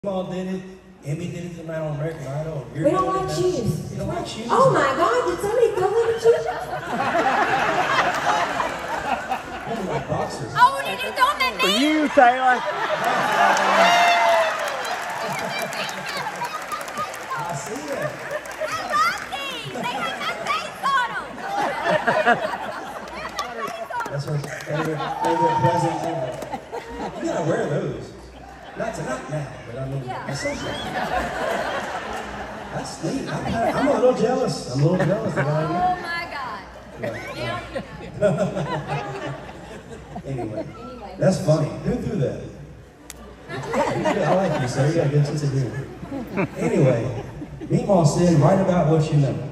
All did it. Emmy did it tonight on American Idol. We don't like shoes. You don't like shoes? Oh my God! Did somebody go in the shoes? I don't like boxers. Oh, did you go in the For you, Tayla. I see that. I love these. They have my face on them. That's her favorite present ever. You gotta wear those. Not tonight now, but I mean, that's so cool. That's neat. I'm a little jealous. I'm a little jealous about Oh my God. it. Anyway, that's funny. Who threw that? I like you, sir. You got a good sense of humor. Anyway, Meatball said, write about what you know.